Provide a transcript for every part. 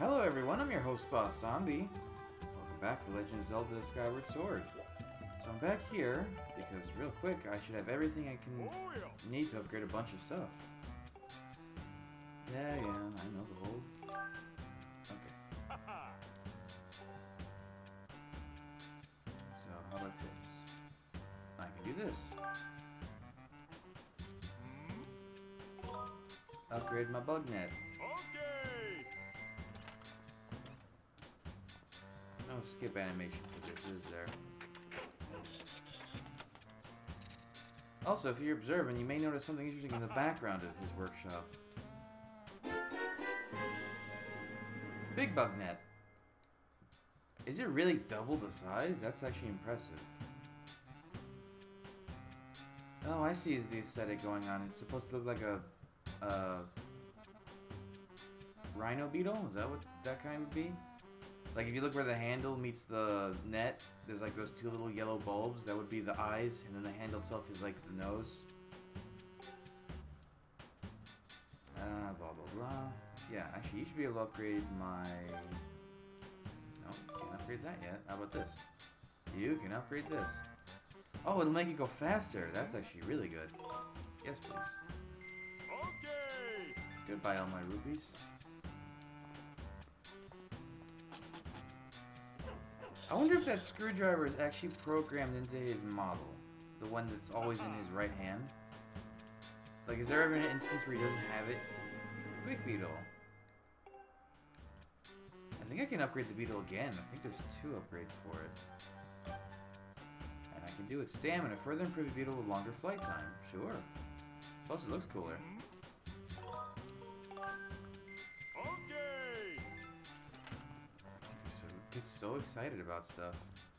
Hello everyone, I'm your host Boss Zombie. Welcome back to Legend of Zelda Skyward Sword. So I'm back here because real quick I should have everything I can need to upgrade a bunch of stuff. Yeah, I know the whole... Okay. So how about this? I can do this. Upgrade my bug net. No skip animation for this, is there? Also, if you're observing, you may notice something interesting in the background of his workshop. Big bug net. Is it really double the size? That's actually impressive. Oh, I see the aesthetic going on. It's supposed to look like a rhino beetle? Is that what that kind would be? Like if you look where the handle meets the net, there's like those two little yellow bulbs. That would be the eyes, and then the handle itself is like the nose. Blah blah blah. Yeah, actually you should be able to upgrade my... No, can't upgrade that yet. How about this? You can upgrade this. Oh, it'll make it go faster. That's actually really good. Yes, please. Okay. Goodbye, all my rupees. I wonder if that screwdriver is actually programmed into his model. The one that's always in his right hand. Like, is there ever an instance where he doesn't have it? Quick Beetle. I think I can upgrade the Beetle again. I think there's 2 upgrades for it. And I can do its stamina. Further improve the Beetle with longer flight time. Sure. Plus, it looks cooler. Gets so excited about stuff.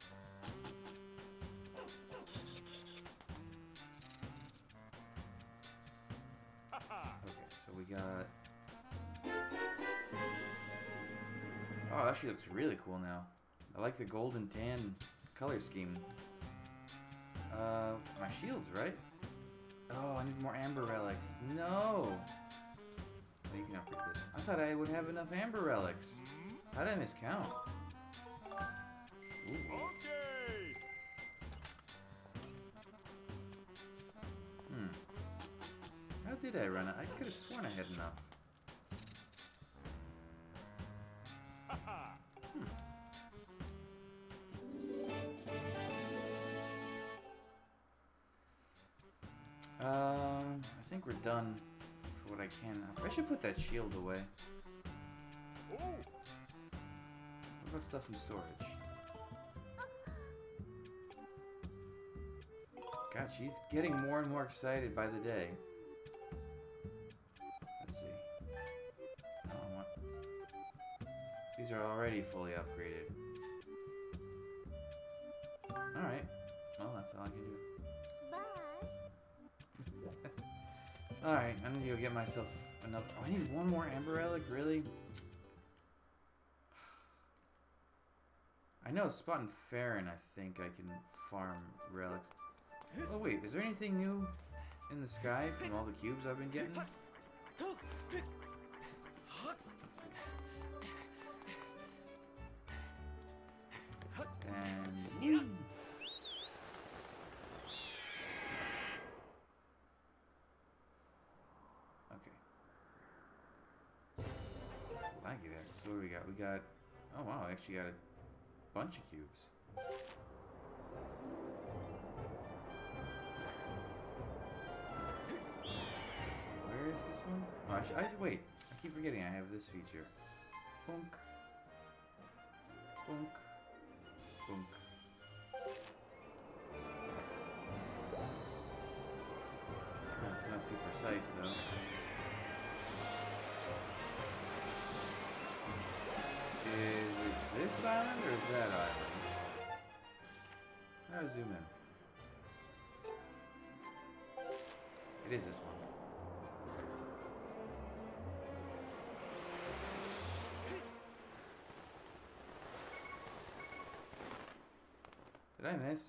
Okay, so we got... Oh, it actually looks really cool now. I like the gold and tan color scheme. My shields, right? Oh, I need more amber relics. No! Oh, you can upgrade this. I thought I would have enough amber relics. How did I miscount? Ooh. Okay. How did I run it? I could have sworn I had enough. I think we're done for what I can. I should put that shield away. What about stuff in storage? God, she's getting more and more excited by the day. Let's see. These are already fully upgraded. Alright. Well, that's all I can do. Bye. Alright, I need to go get myself another... Oh, I need one more Amber Relic? Really? I know Spot and Farron, I think I can farm relics. Oh wait, is there anything new in the sky from all the cubes I've been getting? Let's see. And... Okay. Laggy there. So what do we got? We got... Oh wow, I actually got a bunch of cubes. Where is this one? Oh, wait. I keep forgetting I have this feature. Boonk. Boonk. Boonk. That's not too precise, though. Is it this island or is that island? How do I zoom in? It is this one. Did I miss?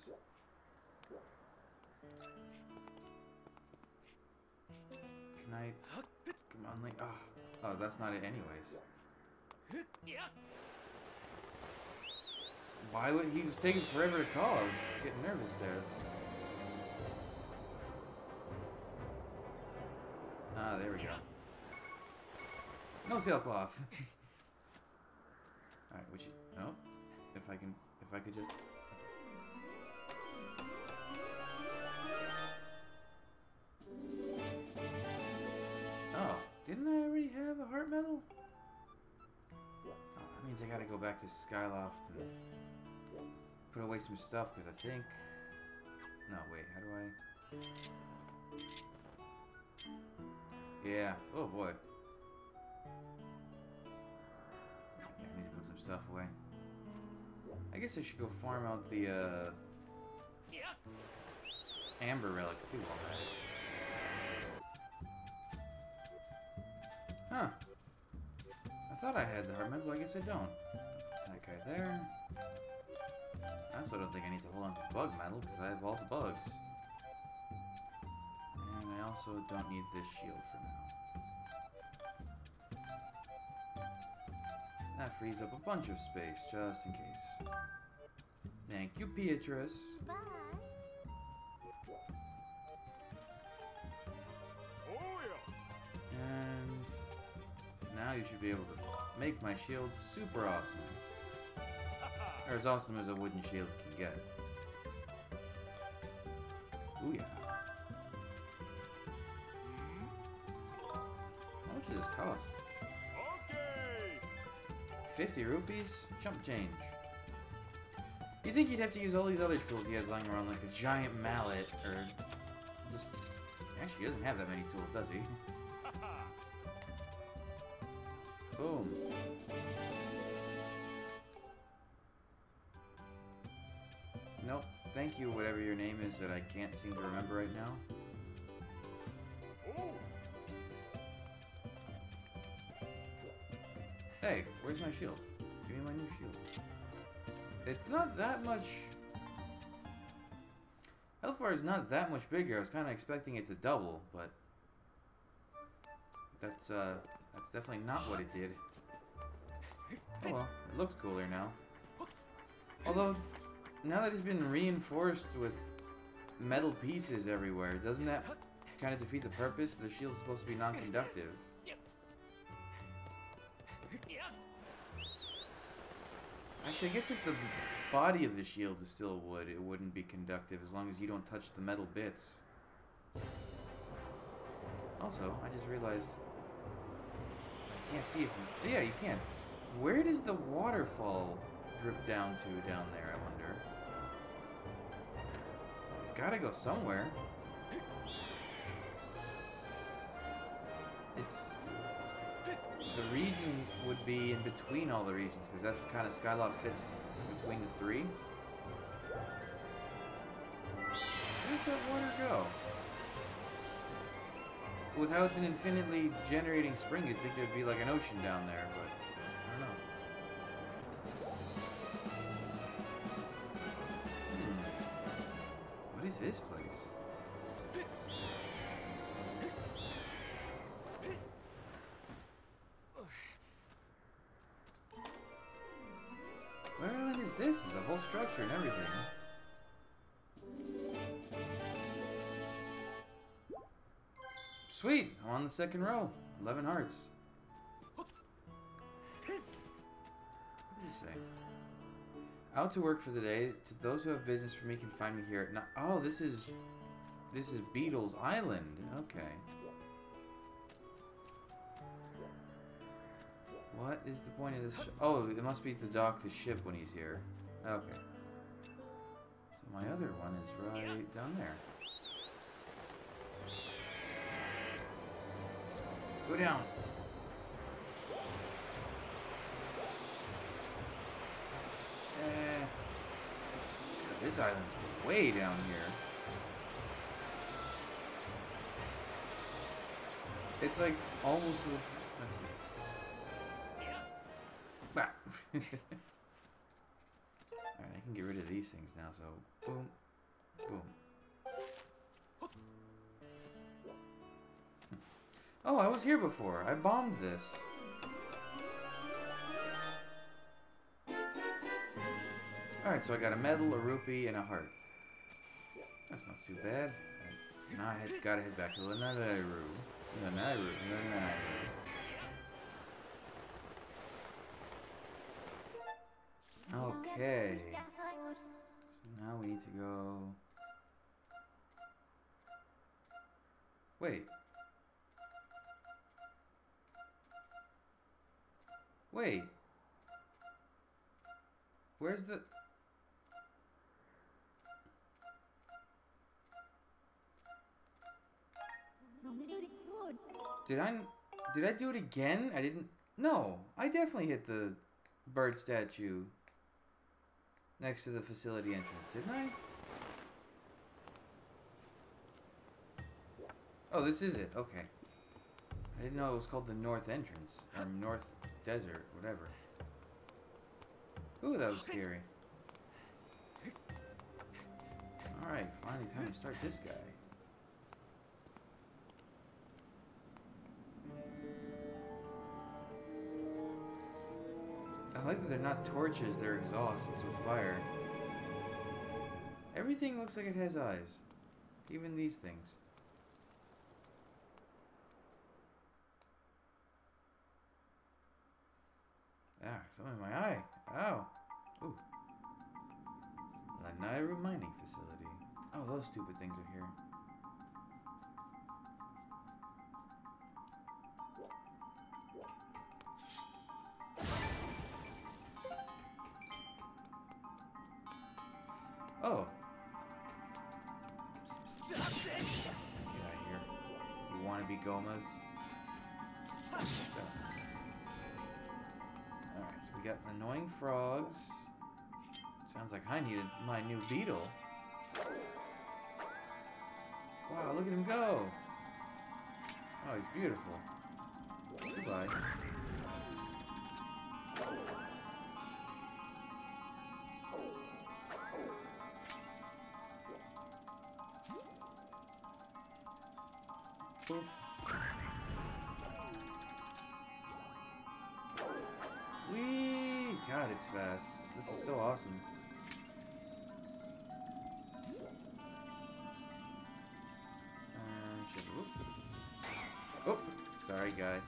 Can I... Come on, Link. Oh, that's not it anyways. Why would he was taking forever to call? I was getting nervous there. Ah, there we go. No sailcloth. Alright, which no. If I could just oh, didn't I already have a heart medal? Oh, that means I gotta go back to Skyloft and put away some stuff, because I think... No, wait, how do I... Yeah, oh boy. Yeah, I need to put some stuff away. I guess I should go farm out the, Amber relics, too, while I'm at it. Huh. I thought I had the heart medal, I guess I don't. That guy there. I also don't think I need to hold on to the bug medal, because I have all the bugs. And I also don't need this shield for now. That frees up a bunch of space, just in case. Thank you, Beatrice. Bye. Oh yeah. And now you should be able to make my shield super awesome. Or as awesome as a wooden shield can get. Ooh yeah. How much does this cost? Okay. 50 rupees? Chump change. You think he'd have to use all these other tools he has lying around, like a giant mallet, or just... Actually, he doesn't have that many tools, does he? Boom. Nope. Thank you, whatever your name is that I can't seem to remember right now. Oh. Hey, where's my shield? Give me my new shield. It's not that much... Health bar is not that much bigger. I was kind of expecting it to double, but... That's definitely not what it did. Oh well, it looks cooler now. Although, now that it's been reinforced with metal pieces everywhere, doesn't that kind of defeat the purpose? The shield's supposed to be non-conductive. Actually, I guess if the body of the shield is still wood, it wouldn't be conductive as long as you don't touch the metal bits. Also, I just realized I can't see if... Yeah, you can. Where does the waterfall drip down to down there, I wonder? It's gotta go somewhere. It's... The region would be in between all the regions, because that's what kind of Skyloft sits between the three. Where does that water go? With how it's an infinitely generating spring, you'd think there'd be like an ocean down there, but I don't know. What is this place? Where the is this? Is a whole structure and everything. Sweet! I'm on the second row. 11 hearts. What did you say? Out to work for the day. To those who have business for me can find me here at oh, this is Beetle's Island. Okay. What is the point of this? Oh, it must be to dock the ship when he's here. Okay. So my other one is right down there. Go down. God, this island's way down here. It's like almost. Let's see. Bah. Alright, I can get rid of these things now, so boom, boom. Oh, I was here before. I bombed this. Alright, so I got a medal, a rupee, and a heart. That's not too bad. Now I gotta head back to Lanayru. Lanayru. Okay. So now we need to go... Wait. Wait. Where's the... Did I do it again? I didn't... No, I definitely hit the bird statue next to the facility entrance, didn't I? Oh, this is it. Okay. I didn't know it was called the North Entrance. Or North Desert, whatever. Ooh, that was scary. Alright, finally time to start this guy. I like that they're not torches, they're exhausts with fire. Everything looks like it has eyes. Even these things. Ah, something in my eye. Ow. Ooh. Lanayru mining facility. Oh, those stupid things are here. Oh. Get out of here. You want to be Gomas? Alright, so we got annoying frogs. Sounds like I needed my new beetle. Wow, look at him go! Oh, he's beautiful. Goodbye. Cool. Whee! God, it's fast. This is so awesome. Oh, sorry, guy.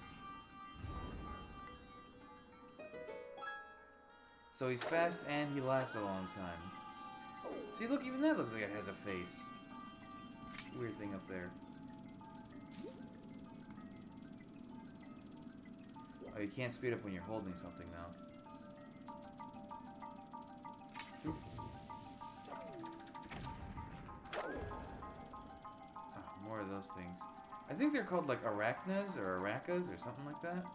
So he's fast and he lasts a long time. See, look, even that looks like it has a face. Weird thing up there. Oh, you can't speed up when you're holding something, though. Oh, more of those things. I think they're called, like, arachnas or aracas or something like that.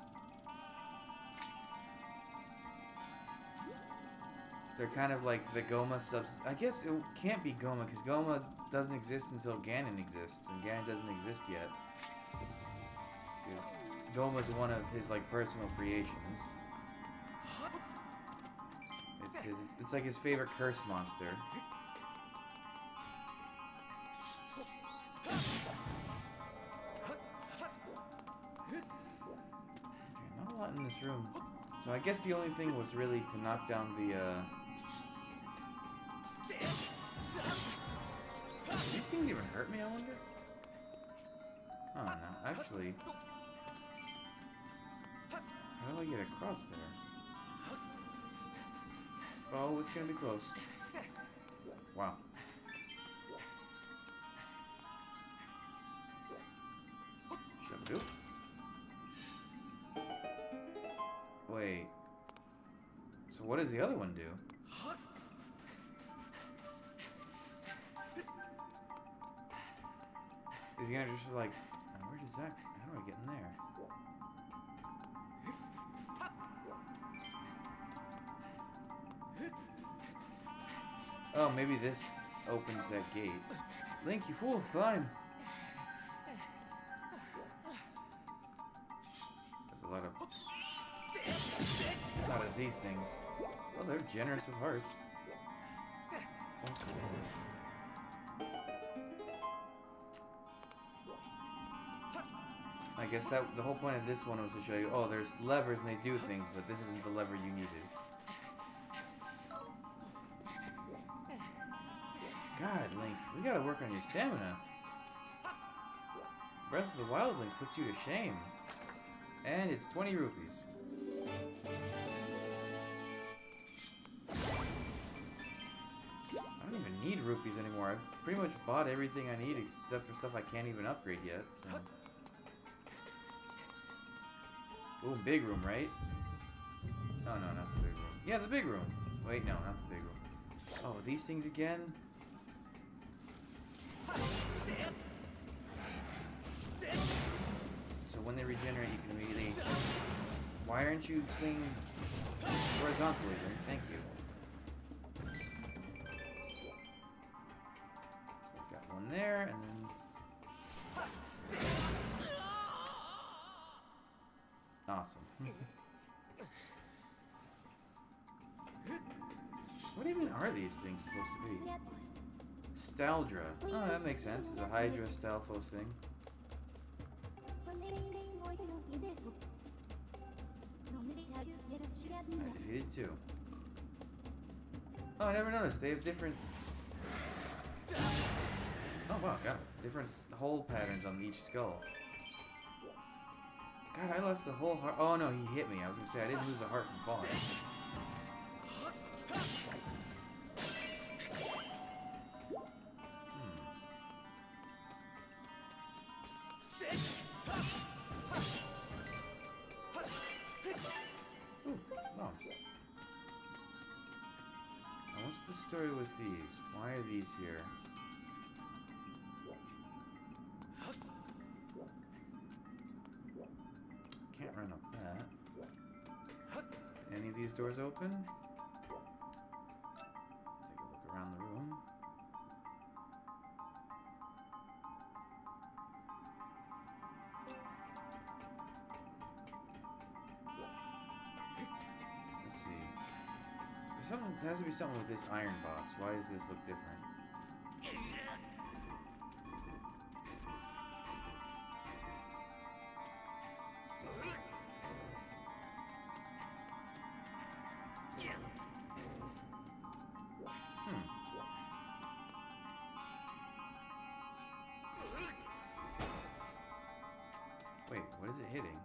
They're kind of like the Goma I guess it can't be Goma, because Goma doesn't exist until Ganon exists, and Ganon doesn't exist yet. Because Goma's one of his, like, personal creations. It's like his favorite curse monster. Okay, not a lot in this room. So I guess the only thing was really to knock down the, Do these things even hurt me, I wonder? Oh, no, actually... How do I get across there? Oh, it's gonna be close. Wow. Shabadoo. Wait. So what does the other one do? Is he gonna just like... Where does that... How do I get in there? Oh, maybe this opens that gate. Link, you fool! Climb! There's a lot of these things. Well, they're generous with hearts. I guess that the whole point of this one was to show you, oh, there's levers and they do things, but this isn't the lever you needed. God, Link, we gotta work on your stamina. Breath of the Wild Link puts you to shame. And it's 20 rupees. I don't even need rupees anymore. I've pretty much bought everything I need except for stuff I can't even upgrade yet. So. Ooh, big room, right? Oh, no, not the big room. Yeah, the big room. Wait, no, not the big room. Oh, these things again? So when they regenerate, you can immediately... Why aren't you swinging horizontally, Link? Thank you. So I've got one there, and then... Awesome. What even are these things supposed to be? Staldra. Oh, that makes sense. It's a Hydra Stalfos thing. I defeated two. Oh, I never noticed. They have different... Oh, wow, got it. Different hole patterns on each skull. God, I lost a whole heart. Oh, no, he hit me. I was going to say, I didn't lose a heart from falling. Ooh, bombs. Now, what's the story with these? Why are these here? Can't run up that. Any of these doors open? Take a look around the room. Let's see. There has to be something with this iron box. Why does this look different? Wait, what is it hitting?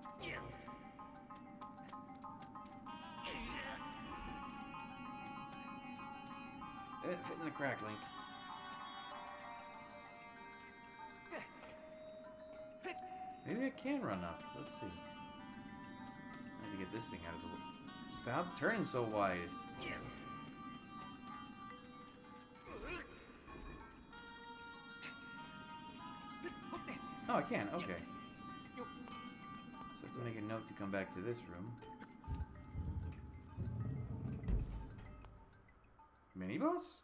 Fit in the crack, Link. Maybe I can run up. Let's see. I need to get this thing out of the way. Stop turning so wide. Oh, I can. Okay. So I have to make a note to come back to this room. Mini boss?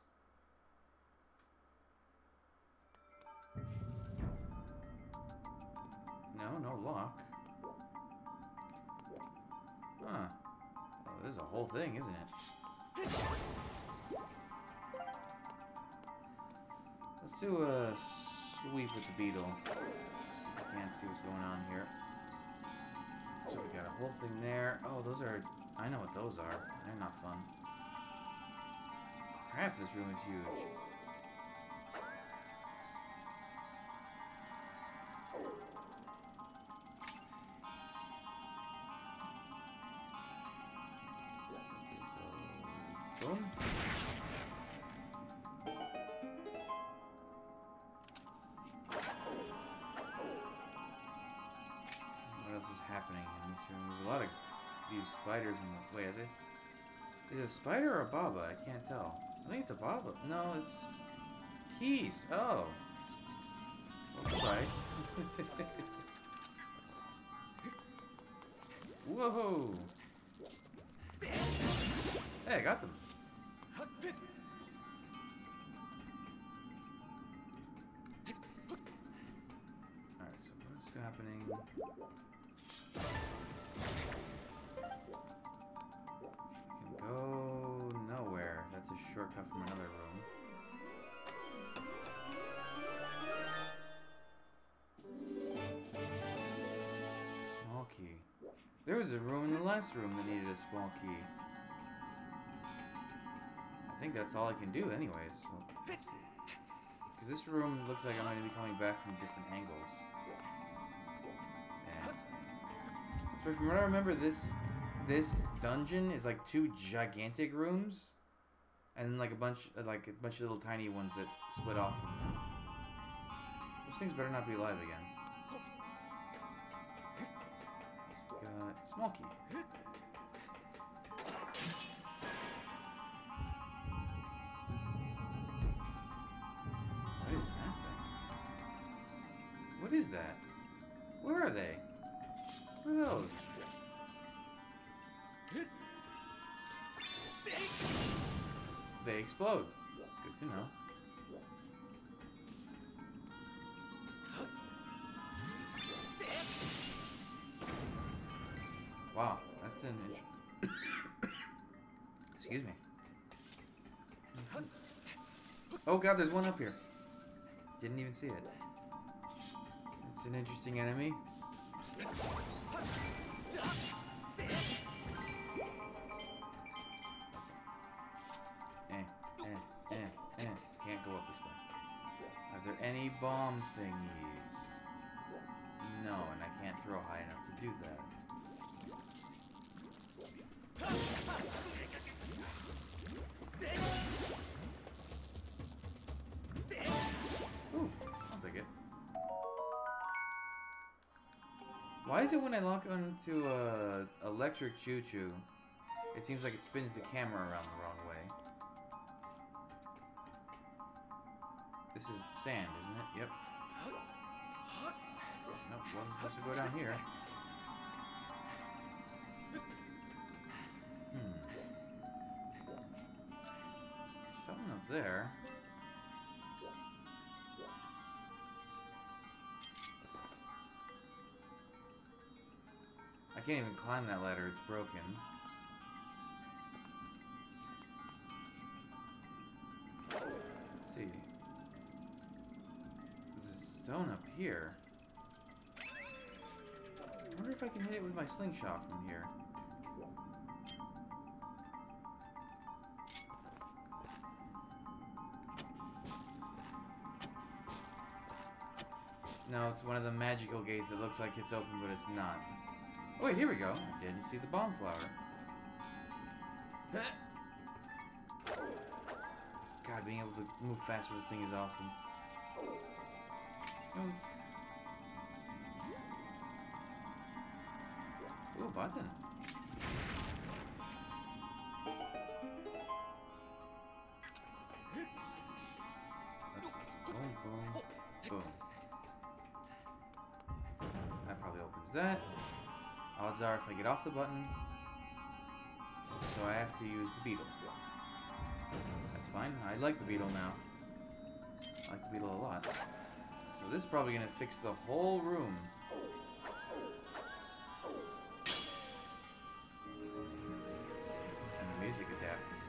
No, no lock. Huh. Oh, this is a whole thing, isn't it? Let's do a sweep with the beetle. See if I can't see what's going on here. So we got a whole thing there. Oh, those are... I know what those are. They're not fun. Crap, this room is huge. Let's see, so... Boom. What else is happening in this room? There's a lot of these spiders in the... Wait, are they... Is it a spider or a baba? I can't tell. I think it's a baba. No, it's... Keys. Oh. Well, goodbye. Whoa. Hey, I got them. Alright, so what's happening? Go nowhere. That's a shortcut from another room. Small key. There was a room in the last room that needed a small key. I think that's all I can do anyways. So let's see. Because this room looks like I'm going to be coming back from different angles. And so from what I remember, this dungeon is like 2 gigantic rooms, and then like a bunch of little tiny ones that split off from them. Those things better not be alive again. So we got Smokey. What is that thing? What is that? Where are they? What are those? They explode. Good to know. Wow, that's an excuse me. Oh god, there's one up here. Didn't even see it. It's an interesting enemy. Can't go up this way. Are there any bomb thingies? No, and I can't throw high enough to do that. Ooh, I'll take it. Why is it when I lock onto electric choo-choo, it seems like it spins the camera around the wrong way? This is sand, isn't it? Yep. Nope, wasn't supposed to go down here. Something up there. I can't even climb that ladder, it's broken. Let's see. There's a stone up here. I wonder if I can hit it with my slingshot from here. No, it's one of the magical gates that looks like it's open, but it's not. Oh, wait, here we go. I didn't see the bomb flower. God, being able to move fast with this thing is awesome. Ooh, button. Let's see. Boom, boom, boom. That probably opens that. Odds are if I get off the button, so I have to use the beetle. That's fine. I like the beetle now. I like the beetle a lot. So this is probably going to fix the whole room. And the music adapts.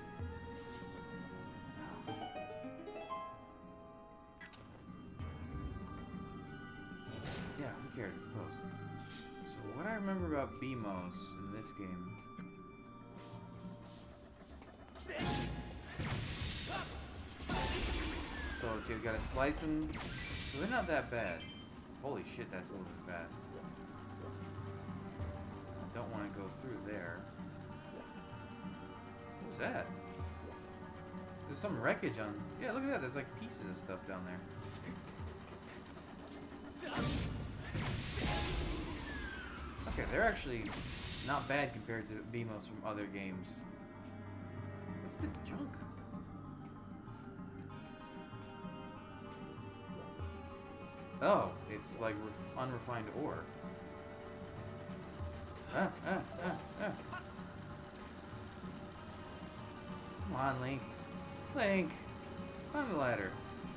Yeah, who cares? It's close. So what I remember about BMOS in this game... So you've got to slice them. So they're not that bad. Holy shit, that's moving fast. I don't want to go through there. What was that? There's some wreckage on... Yeah, look at that. There's like pieces of stuff down there. Okay, they're actually not bad compared to BMOS from other games. What's the junk? Oh, it's like unrefined ore. Come on, Link. Link! Climb the ladder.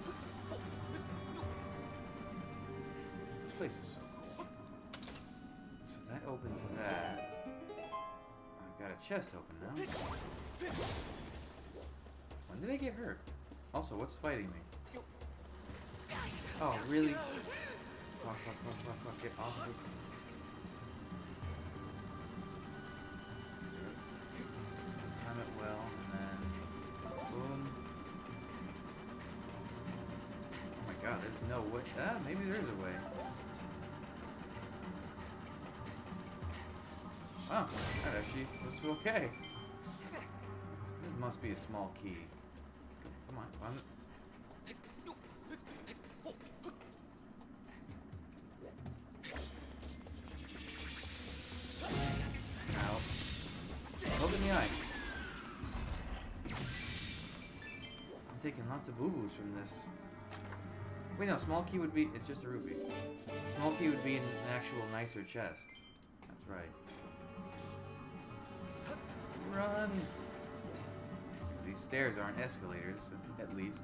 This place is so cool. So that opens that. I've got a chest open now. When did I get hurt? Also, what's fighting me? Oh, really? Fuck, get off of it. Time it well, and then boom. There's no way. Ah, maybe there's a way. Oh, that actually was okay. This must be a small key. Come on, come on. Ow. Poke in the eye. I'm taking lots of boo-boos from this. Wait, no, small key would be... It's just a rupee. Small key would be in an actual nicer chest. That's right. Run! These stairs aren't escalators, at least.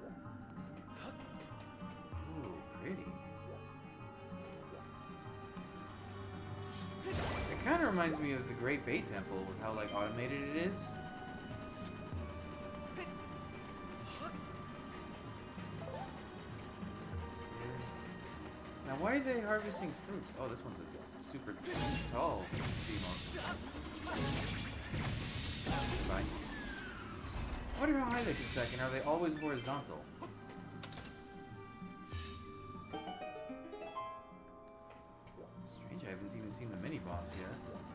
Ooh, pretty. It kind of reminds me of the Great Bay Temple with how, like, automated it is. Now, why are they harvesting fruits? Oh, this one's a super tall female. Goodbye. I wonder how high they can stack, and are they always horizontal? Strange, I haven't even seen the mini-boss yet.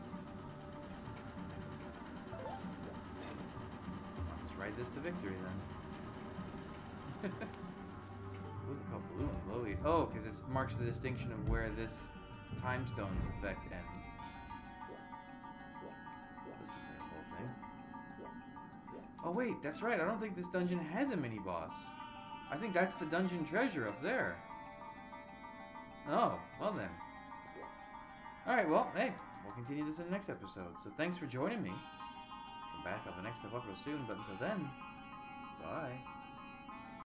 I'll just ride this to victory, then. Ooh, look how blue and glowy. Oh, because it marks the distinction of where this time stone's effect ends. This is the whole thing. Oh wait, that's right. I don't think this dungeon has a mini-boss. I think that's the dungeon treasure up there. Oh, well then. Alright, well, hey, we'll continue this in the next episode. So thanks for joining me. Come back, I'll have the next stuff up real soon, but until then...